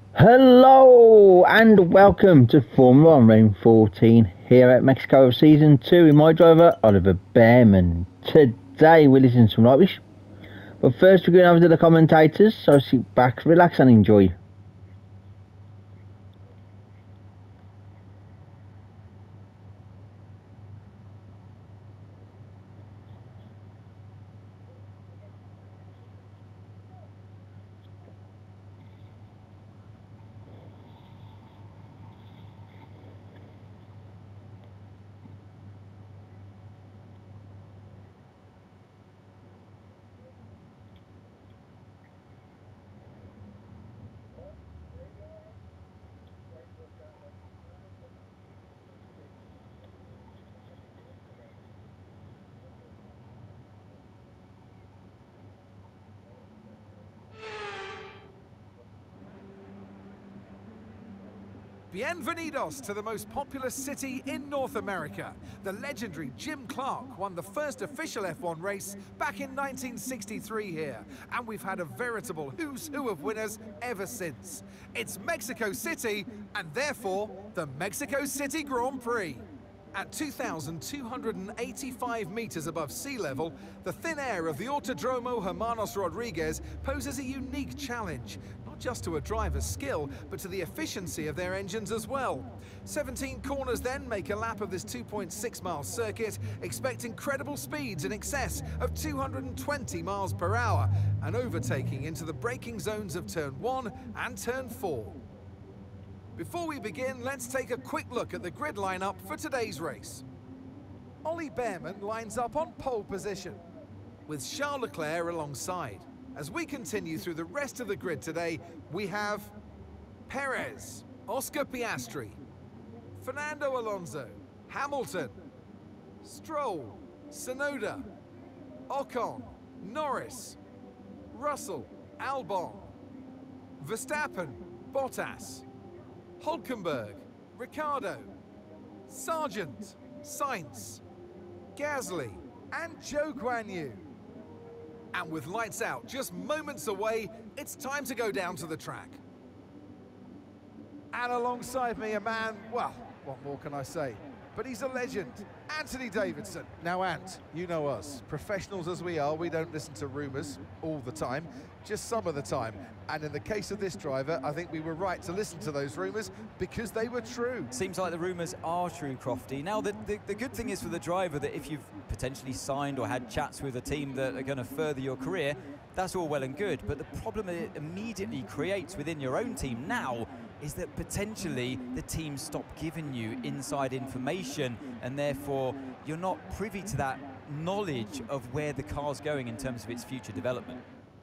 Hello and welcome to Formula 1 Rain 14 here at Mexico Season 2 with my driver Oliver Bearman. Today we're listening to some Irish, but first we're going over to the commentators, so sit back, relax and enjoy. Bienvenidos to the most populous city in North America. The legendary Jim Clark won the first official F1 race back in 1963 here, and we've had a veritable who's who of winners ever since. It's Mexico City, and therefore, the Mexico City Grand Prix. At 2,285 meters above sea level, the thin air of the Autodromo Hermanos Rodriguez poses a unique challenge, not just to a driver's skill, but to the efficiency of their engines as well. 17 corners then make a lap of this 2.6-mile circuit, expect incredible speeds in excess of 220 miles per hour, and overtaking into the braking zones of Turn 1 and Turn 4. Before we begin, let's take a quick look at the grid lineup for today's race. Ollie Bearman lines up on pole position, with Charles Leclerc alongside. As we continue through the rest of the grid today, we have Perez, Oscar Piastri, Fernando Alonso, Hamilton, Stroll, Tsunoda, Ocon, Norris, Russell, Albon, Verstappen, Bottas, Hulkenberg, Ricciardo, Sargent, Sainz, Gasly, and Zhou Guanyu. And with lights out just moments away, it's time to go down to the track. And alongside me, a man, well, what more can I say? But he's a legend, Anthony Davidson. Now, Ant, you know us. Professionals as we are, we don't listen to rumours all the time, just some of the time. And in the case of this driver, I think we were right to listen to those rumours because they were true. Seems like the rumours are true, Crofty. Now, the good thing is for the driver that if you've potentially signed or had chats with a team that are going to further your career, that's all well and good. But the problem it immediately creates within your own team now is that potentially the team stop giving you inside information, and therefore you're not privy to that knowledge of where the car's going in terms of its future development.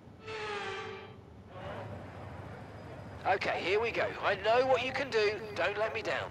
Okay, here we go. I know what you can do. Don't let me down.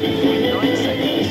2.9 seconds.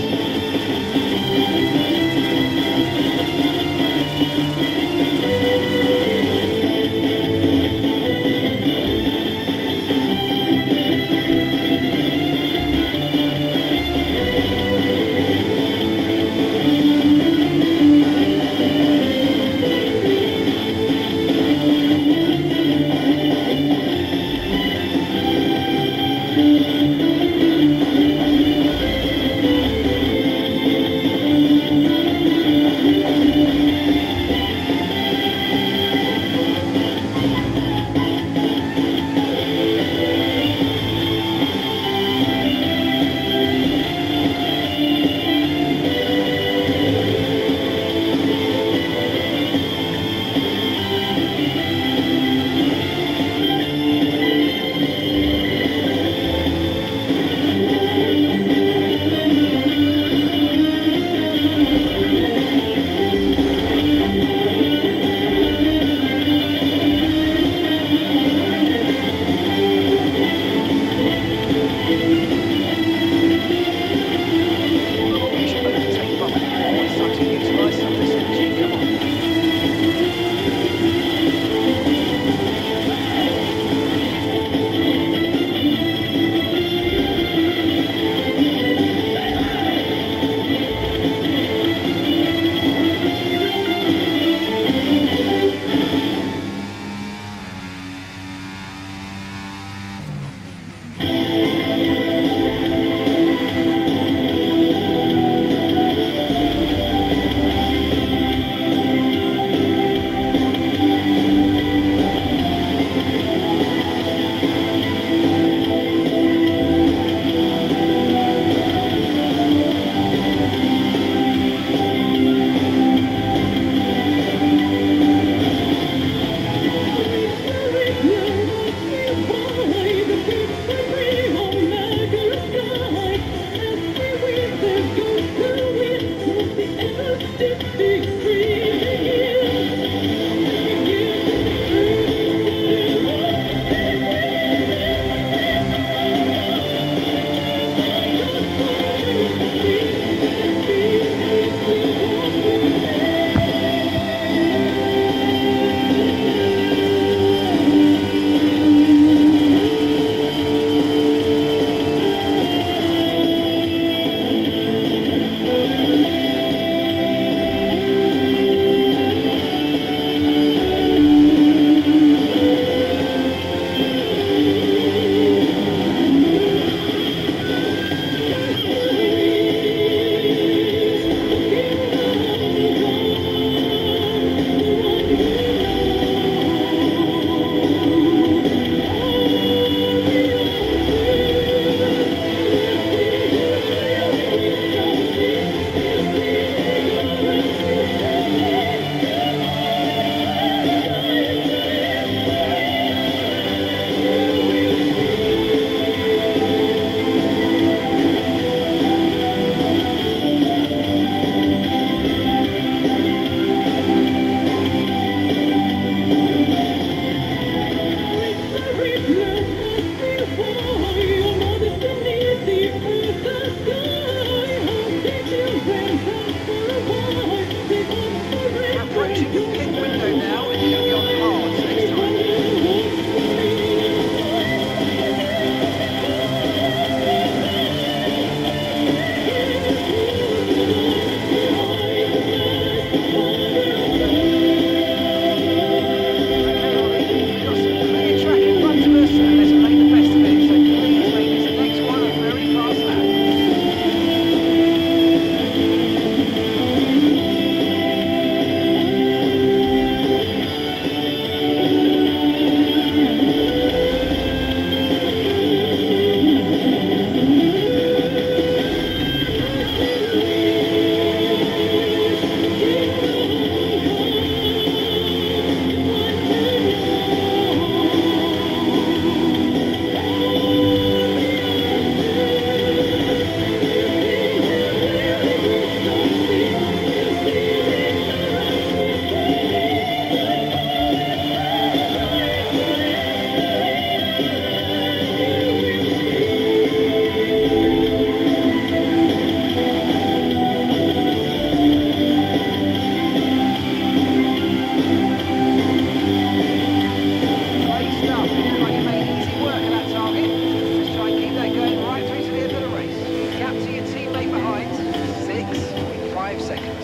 work at that target. Just try and keep that going right through to the end of the race. Gap to your teammate behind, 6.5 seconds.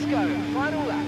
go. Final lap.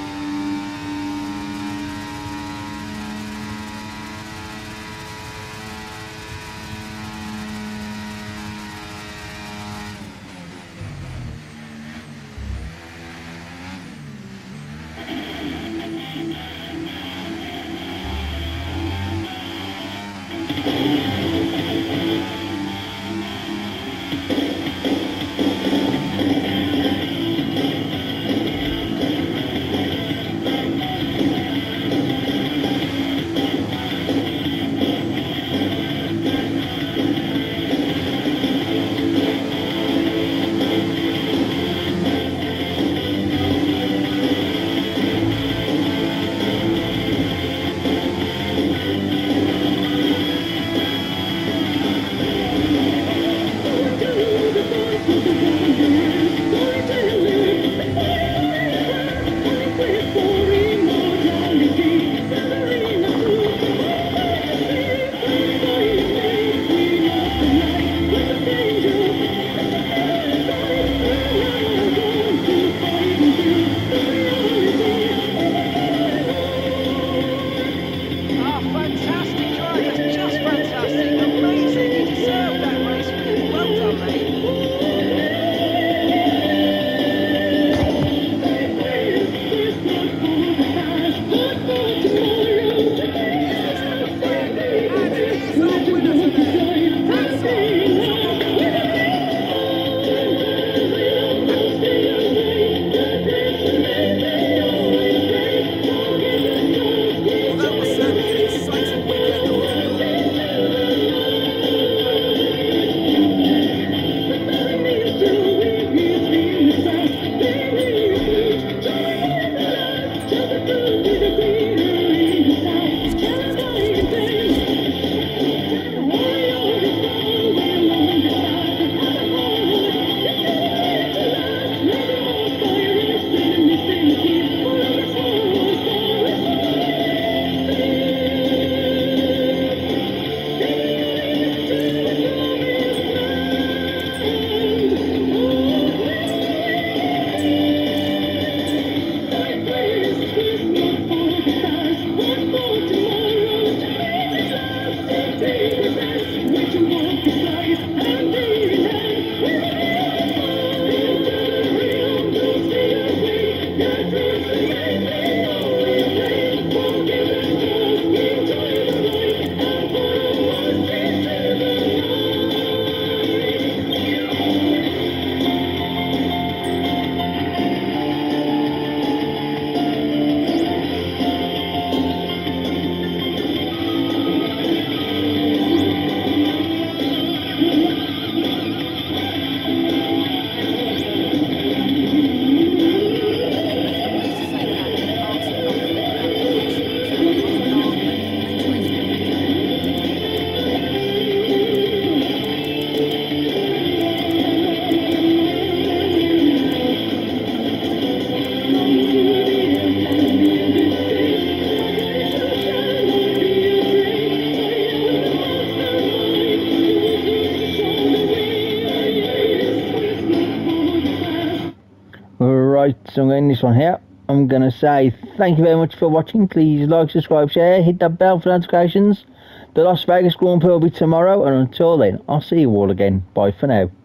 Right, so I'm getting this one here. I'm going to say thank you very much for watching. Please like, subscribe, share, hit that bell for notifications. The Las Vegas Grand Prix will be tomorrow, and until then, I'll see you all again. Bye for now.